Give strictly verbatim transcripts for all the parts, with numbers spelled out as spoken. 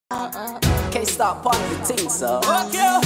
Uh, KayStar part of the team, so. Okay,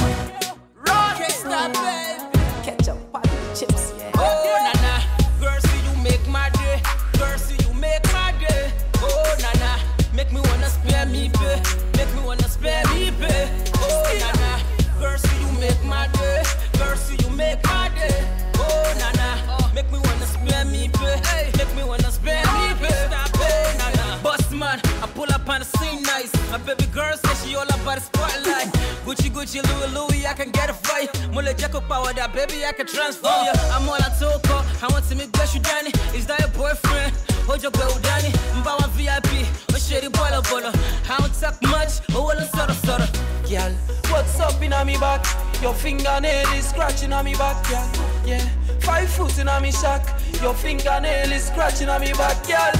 run, KayStar, baby. Catch up part of the chips, yeah. Oh, nana, girl, see you make my day. Girl, see you make my day. Oh, nana, make me wanna spare me, babe. Make me wanna spare me, babe. Oh, nana, girl, see you make my day. Girl, see you make my day. Oh, nana, make me wanna spare me, babe. Make me wanna spare me, babe. Oh, nana, boss man, I pull up on the scene nice. My baby girl says she all about the spotlight. Gucci, Gucci, Louis, Louis, I can get it for you. Mole Jacko power that baby, I can transform you. I'm all I talk of. I want to meet Bless you, Danny. Is that your boyfriend? Hold your girl, Danny. Mbawa V I P. Oh, shady boiler, boiler. I don't talk much. Oh, well, sort of, sort of. Girl, what's up in me back? Your fingernail is scratching on me back, girl. Yeah, five foot in me shack. Your fingernail is scratching on me back, girl.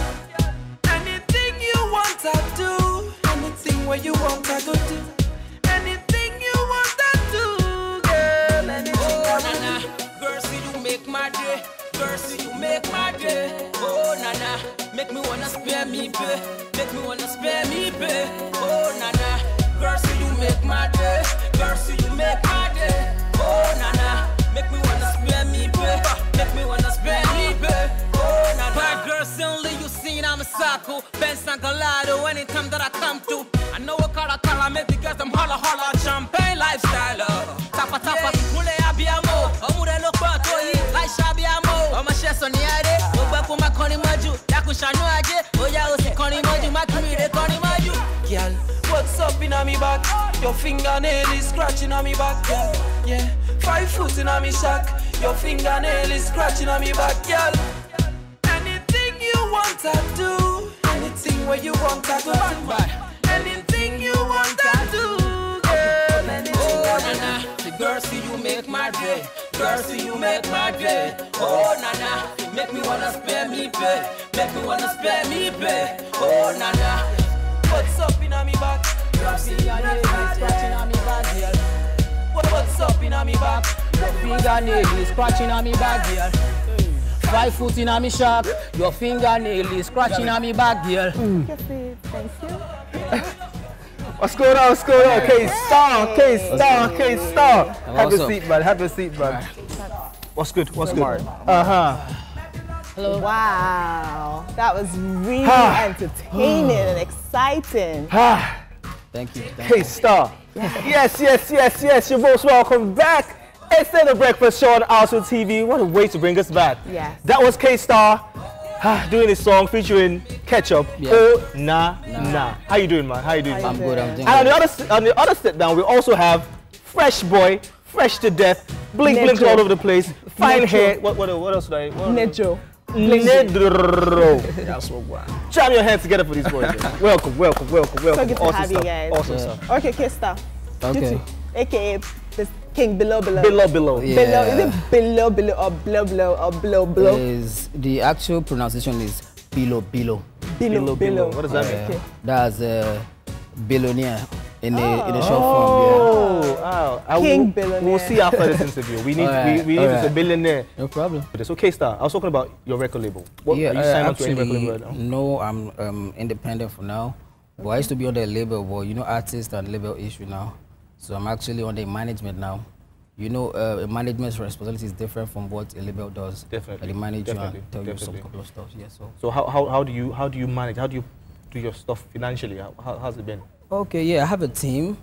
Anything you want, I do. Anything where you want, I go do. Anything you want, I do, girl. Anything oh, I nana, girl, see you make my day. Girl, see you make my day. Oh, nana, make me wanna spare me, babe. Make me wanna spare me, babe. Oh, nana, girl, see you make my day. Girl, see you make my day. Oh, nana, make me wanna spare me, babe. Make me wanna spare me, babe. Oh, nana. Bad girl, see only you seen I'm a psycho. Ben Sangalado, anytime that I come through. I know what color color make because I'm holla holla champagne lifestyle. Tapa tapa, mule abiamo. Omure lokwato yi, like shabiamo. Oma sheso ni ade, ogba ko makoni maju. Yaku shanu aje, oya osi koni maju, makumi de koni maju. Girl, what's up in me back? Your fingernail is scratching on me back, girl. Yeah, five foot in me shack. Your fingernail is scratching on me back, girl. Anything you want, I do. Anything where you want, I go do. Anything you want, I do, girl. Anything oh, nana, the girl see you make my day. Girl see you make my day. Oh, nana, make me wanna spare me, babe. Make me wanna spare me, babe. Oh, nana, what's up in me back? Girl see you make my day. On me back, girl. What's up in me back? Your fingernail is scratching on me back, girl. Five foot in me shack. Your fingernail is scratching on me back, girl. Mm. Thank you. What's going on? What's going on? KayStar, KayStar, KayStar. Have a seat, man. Have a seat, man. What's good? What's good? Uh huh. Hello. Wow, that was really entertaining and exciting. Thank you. KayStar. Yes, yes, yes, yes. You're most welcome back. It's the breakfast show on Afro T V. What a way to bring us back. Yes. That was KayStar. Doing this song featuring Ketchup. Yeah. Oh na nah, nah. How you doing, man? How you doing? How I'm you good. doing? I'm doing and on good. the other on the other sit down, we also have Fresh Boy, fresh to death, blink Nedro. blinks all over the place, fine Nedro. hair. What what what else? Did I, what Nedro. Nedro. That's what wow. Jam your hands together for these boys. welcome, welcome, welcome, welcome. So good to awesome have stuff. you guys. Awesome Yeah. stuff. Okay, KayStar. Okay. A K A the King Below Below. Below, below. Yeah. Below. Is it below below or blow blow or blow blow? Is the actual pronunciation is below below. Below below. What does that mean? Okay. That's a billionaire in the Oh. in the short Oh, wow. I King will, billionaire. We'll see after this interview. We need Alright, we, we need alright. a billionaire. form. No problem. So KayStar, I was talking about your record label. What, Yeah, are you uh, signed up to actually, any record label right now? no, I'm um, independent for now. But I used to be on the label, but you know, artist and label issue now. So I'm actually on the management now. You know, uh, management's responsibility is different from what a label does. Definitely. They manage you Definitely. and tell you some Definitely. couple of stuff. Yeah, so. So how, how, how do you how do you manage? How do you do your stuff financially? How, how, how's it been? Okay, yeah, I have a team,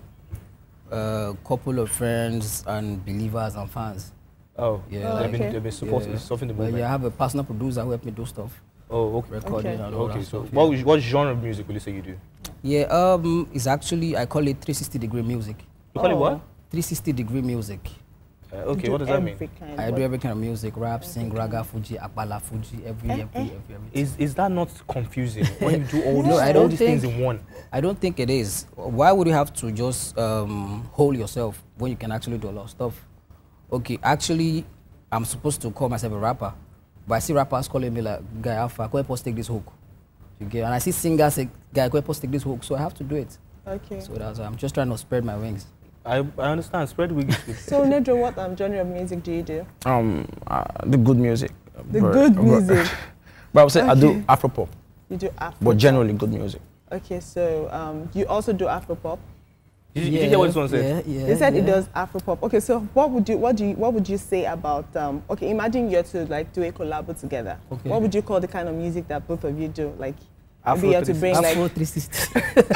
a couple of friends and believers and fans. Oh, Yeah, Oh, they've, okay. been, they've been supporting, Yeah. stuff in the But movement. yeah, I have a personal producer who helped me do stuff, Oh, okay. recording Okay. and all Okay, that so stuff. what, yeah. what genre of music will you say you do? Yeah, um, it's actually, I call it three sixty degree music. You call it Oh. what? three sixty degree music. Uh, okay, Do what does that mean? every kind. I What- do every kind of music, rap, sing, raga, fuji, akbala, fuji, every, Eh, every, eh. every, every. Is is that not confusing when you do all, No, these, I all don't these think- things in one? I don't think it is. Why would you have to just um, hold yourself when you can actually do a lot of stuff? Okay, actually, I'm supposed to call myself a rapper, but I see rappers calling me like, guy, Alpha, go help us take this hook. You get, and I see singers say, guy, go help us take this hook, so I have to do it. Okay. So that's why I'm just trying to spread my wings. I, I understand. Spread wings. So Nedro, what um, genre of music do you do? Um, uh, the good music. The But- good but- music. But I would say I do Okay. Afro Pop, You do Afro. but generally good music. Okay, so um, you also do Afro Pop. Did you, did you hear what this one said? Yeah, yeah. They said yeah. it does Afro Pop. Okay, so what would you what do you what would you say about um? Okay, imagine you're to like do a collab together. Okay. What would you call the kind of music that both of you do? Like Afro maybe you have to bring Afro like three sixty.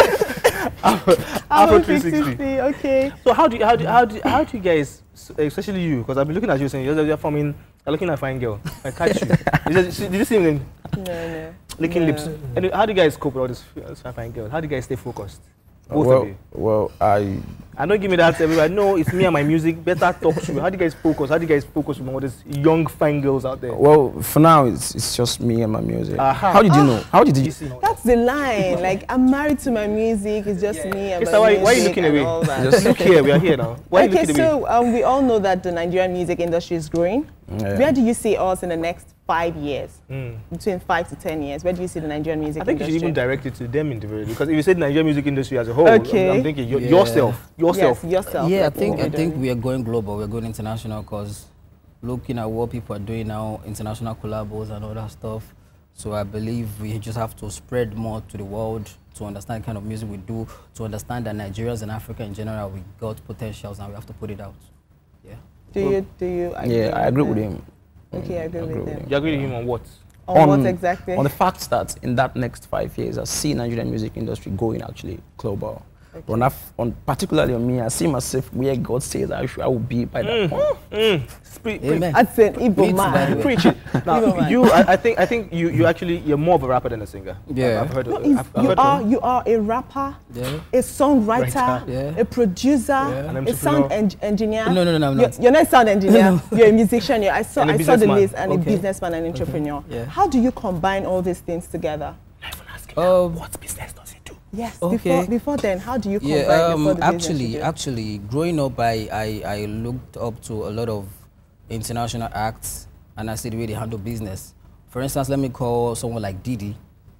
Afro, Afro three sixty. Okay. So how do you, how do you, how do you, how do you guys, especially you, because I've been looking at you saying you're, you're forming, you're looking at a fine girl. I catch you. Is it, did you see him No, no. licking No. lips? And how do you guys cope with all this, this fine girl? How do you guys stay focused? Both well, of you. well, I And don't give me that everywhere. No, it's me and my music. Better talk to me. How do you guys focus? How do you guys focus on all these young fine girls out there? well for now it's it's just me and my music. Aha. How did you know? How did you? You see? That's the line. Like I'm married to my music. It's just me and KayStar, my why, music. why are you looking and away? all that. Just look here. We are here now. Why are you Okay, looking away? so um, we all know that the Nigerian music industry is growing. Yeah. Where do you see us in the next five years? Mm. Between five to ten years, where do you see the Nigerian music I think you industry? should even direct it to them in the very, because if you say the Nigerian music industry as a whole, Okay. I'm, I'm thinking y- Yeah. yourself, yourself. Yes, yourself. Yeah, I like think what I we're think doing. we are going global. We're going international because looking at what people are doing now, international collabos and all that stuff. So I believe we just have to spread more to the world to understand the kind of music we do, to understand that Nigerians and Africa in general, we got potentials and we have to put it out. Yeah. Do you do you? Agree Yeah, I agree with them? him. Okay, I agree I with agree with him. You agree with him on what? On, what exactly? On the fact that in that next five years, I see Nigerian music industry going actually global. Okay. But on, that f- on particularly on me, I see myself where God says I, should, I will be by that point. Mm. Pre- pre- Amen. That's an Igbo Preach, by the man. way. Preach it. Even Now, man. you, I, I think, I think you, you actually, you're more of a rapper than a singer. Yeah. I've, I've heard. No, Of, is- I've, I've you heard are of- you are a rapper, Yeah. a songwriter, Writer. Yeah. a producer, An a entrepreneur. sound en- engineer. No, no, no, no, I'm You're, not. you're not a sound engineer. You're a musician. You're, I saw And a I saw the businessman. list, and Okay. a businessman and entrepreneur. Yeah. How do you combine all these things together? Um, What business does he do? Yes. Okay. Before before then, how do you combine Yeah, um, before the business actually, you do? actually, growing up, I, I, I looked up to a lot of international acts, and I see the way they handle business. For instance, let me call someone like Didi.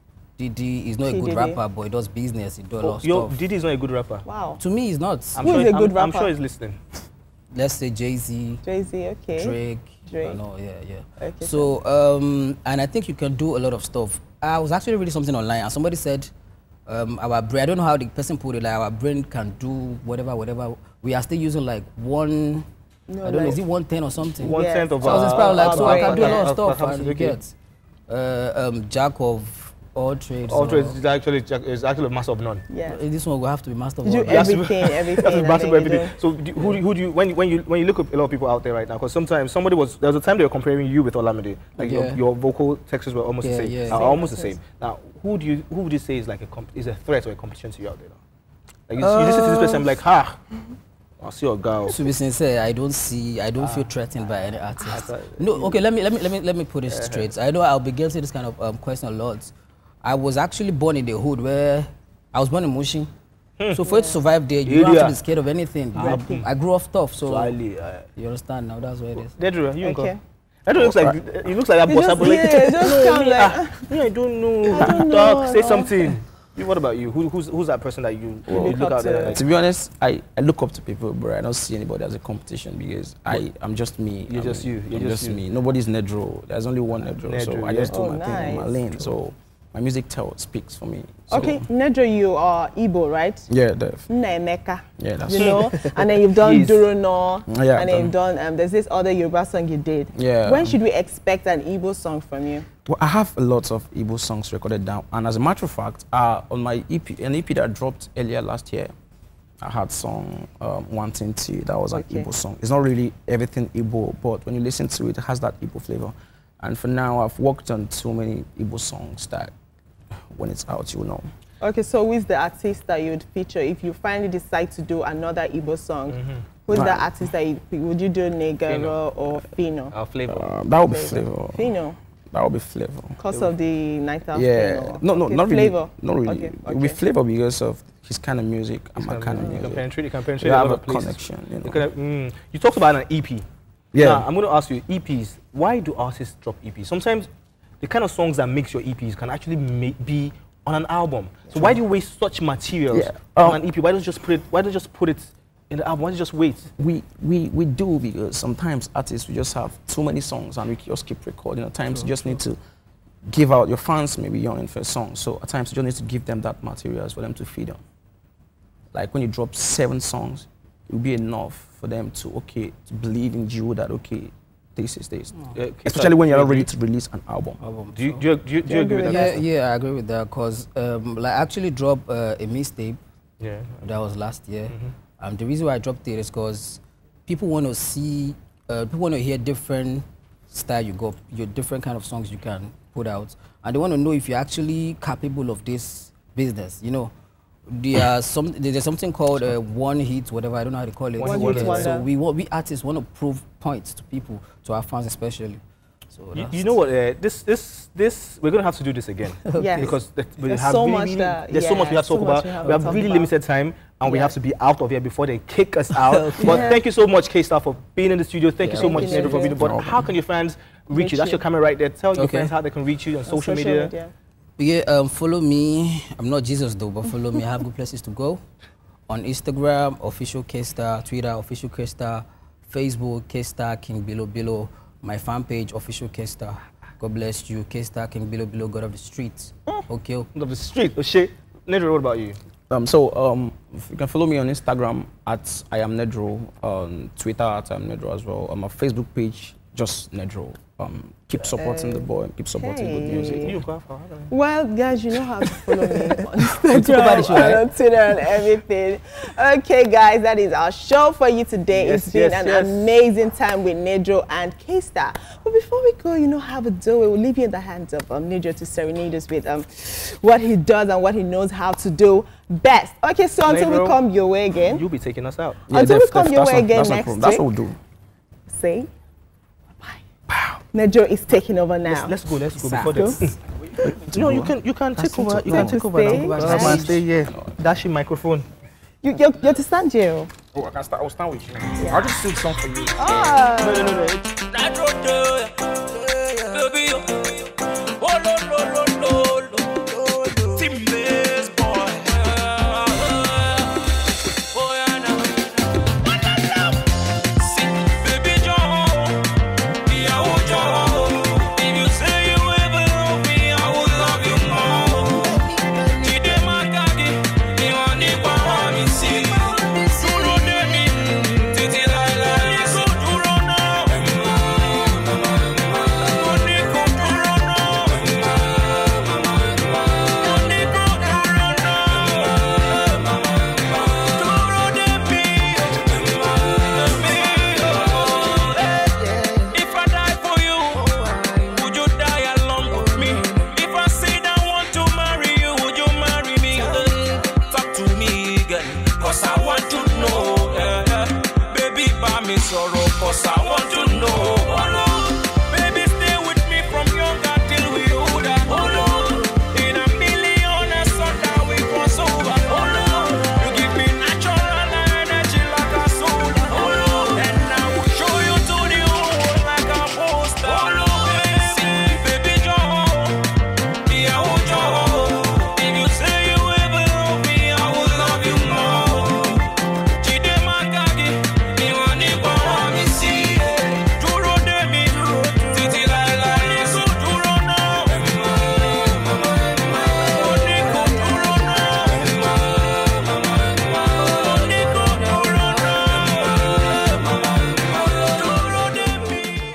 Didi is not a P. good Diddy. rapper, but he does business. He does a lot of Yo, stuff. Diddy is not a good rapper. Wow. To me, he's not. I'm Who sure is a I'm- good I'm rapper? sure he's listening. Let's say Jay-Z, Jay Z. Okay. Drake. Drake. I know, yeah, yeah. Okay, so, um, and I think you can do a lot of stuff. I was actually reading something online, and somebody said, um, our brain, I don't know how the person put it, like our brain can do whatever, whatever. We are still using like one, No, I don't know, like- is it one ten or something? One Yeah. tenth of So I was uh, inspired, like, so I can do a lot of uh, stuff, uh, and you okay. get uh, um, jack of all trades. All or- trades is actually is actually a master of none. Yeah. Uh, This one will have to be master of You do all. That's- everything, everything. That's and master then of you everything. do- So do, who, do, who do you when you when you when you look at a lot of people out there right now? Because sometimes somebody was there was a time they were comparing you with Olamide. Like your, Yeah. your vocal textures were almost Yeah, the same. yeah. Are Same almost the textures. same. Now, who do you who would you say is like a comp- is a threat or a competition to you out there now? Like you, you listen to this person, I'm like, ha, I see your girl. To be sincere, I don't see, I don't feel threatened by any artist. thought- No, okay, let me let me let me let me put it straight. I know I'll be guilty of this kind of um, question a lot. I was actually born in the hood where I was born in Mushin. So for you to survive there, you don't have Yeah. to be scared of anything. I, I grew off tough, so Swahili, uh, you understand now. That's what it is. Nedro, you Okay. okay. Nedro looks like he looks like that You boss. just, but like, yeah, just no, come me, like, ah, me, I don't know. I don't Talk, know, say no. something. You, what about you? Who, who's who's that person that you, you look look up out there? to. Like, To be honest, I, I look up to people, but I don't see anybody as a competition because I, I'm just me. You're I'm, just you, you're I'm just just, you. me. Nobody's Nedro. There's only one Nedro. so Nedro, I just yeah. do Oh, my thing in my nice. lane. So my music tell speaks for me. So, okay, Nedro, you are Igbo, right? Yeah, def. Nnaemeka. Yeah, that's You know, and then you've done Yes. Durono, Yeah, and then you've done, um, there's this other Yoruba song you did. Yeah. When should we expect an Igbo song from you? Well, I have a lot of Igbo songs recorded down, and as a matter of fact, uh, on my E P, an E P that dropped earlier last year, I had song um, Wanting to. That was an Okay. Igbo song. It's not really everything Igbo, but when you listen to it, it has that Igbo flavor. And for now, I've worked on so many Igbo songs that when it's out, you'll know. Okay, so who is the artist that you would feature if you finally decide to do another Igbo song? Mm-hmm. Who's the Right. artist that you, would you do Negro or Fino? our flavor. Uh, that would be flavor. Fino, That would be flavor. because of the night out Yeah. thing, or- No, no, okay, not really. flavor. Not really. Okay, It would be okay. flavor because of his kind of music and my kind of you can music. penetrate. You can We penetrate a have lot a of places. connection. You know. You, can, mm, you talked about an E P. Yeah. Now, I'm going to ask you, E Ps. Why do artists drop E Ps? Sometimes the kind of songs that makes your E Ps can actually make, be on an album. So why do you waste such materials Yeah. on Um, an E P? Why don't you just put it? Why don't you just put it in the album? Why don't you just wait? We, we, we do because sometimes artists, we just have too many songs and we just keep recording. At times you just need to give out your fans maybe yearning for a song. So at times you just need to give them that materials for them to feed on. Like when you drop seven songs, it will be enough for them to okay to believe in you that okay this is this. Oh. Yeah, especially when you're not ready to release an album. album. Do you, do you, do you, do you agree with Yeah, that? yeah, I agree with that because um, like I actually dropped uh, a mixtape. Yeah. That was last year. Mm-hmm. Um, the reason why I dropped it is because people want to see, uh, people want to hear different style you got, your different kind of songs you can put out, and they want to know if you're actually capable of this business. You know, there are some, there's something called uh, one hit, whatever, I don't know how to call it. One hit So wonder. we want, we artists want to prove points to people, to our fans especially. So You, that's- you know what? Uh, this, this, this. We're gonna have to do this again. Yes. Because the, we There's have so really, much really- that- there's so much we yeah, have to talk so much about. we have We to have talk really about. limited time, and we Yeah. have to be out of here before they kick us out. But Yeah. thank you so much, KayStar, for being in the studio. Thank you so Thank much, you, Nedro, for Nedro. being. But how can your fans reach Reach you? That's you. your camera right there. Tell your Okay. friends how they can reach you on On social, media. Yeah, um, follow me. I'm not Jesus though, but follow me. I have good places to go. On Instagram, official KayStar, Twitter, official KayStar, Facebook, KayStar King Below Below, my fan page, official KayStar. God bless you, KayStar King Below Below, God of the streets. Okay. Of the street. Oh shit. Nedro, what about you? Um, so um, you can follow me on Instagram at I am Nedro, on Twitter at I am Nedro as well. On my Facebook page, just Nedro. Um, keep supporting the boy, keep supporting good music. You go for Well, guys, you know how to follow me on about Instagram, the show, right? and on Twitter, and everything. Okay, guys, that is our show for you today. Yes, it's been yes, an yes. amazing time with Nedro and KayStar. But before we go, you know how we do it. We'll leave you in the hands of um, Nedro to serenade us with um, what he does and what he knows how to do best. Okay, so until we Nedro, come your way again, You'll be taking us out. Until we def- come def- your that's way not- again that's not next problem. That's what week. we'll do. say bye. Nedro is taking over now. Let's, let's go. Let's go Sir. before this. No, you can you can take over. You can take over Stay. now. Stay. Mama, stay here. Dash your microphone. You, you're, you're to stand here. Oh, I can start. I'll start with you. I'll just sing song for you. Ah. No, no, no, no. Nedro, yeah. Baby, yo. Oh, lo, lo, lo, lo, lo. Team bass boy. Oh, yeah, now. What I love. See, baby, Joe. Yeah, oh, Joe. If you say you ever love me, I will love you more. Jide Makagi, you want the power, me see. Duro de mi, titi lai lai, so duro now. Money go duro now. Money go duro now. Duro de mi, if I die for you, would you die along with me? If I say that I want to marry you, would you marry me? Talk to me again, cause I want to know. Yeah, yeah. Baby, buy me sorrow, cause I want to know. Oh, no. Baby, stay with me from younger till we older. Oh, no. In a million and so that we cross over. Oh, no. You give me natural energy like a soda. Oh, no. And I will show you to the whole world like a poster. Oh, no. See, baby, Joe. Yeah, oh, Joe. If you say you ever love me, I will love you more. Jide Makagi, me want the power, me see. Duro de mi, titi lai lai, so duro now. Money go duro now. Money go duro now. Duro de mi.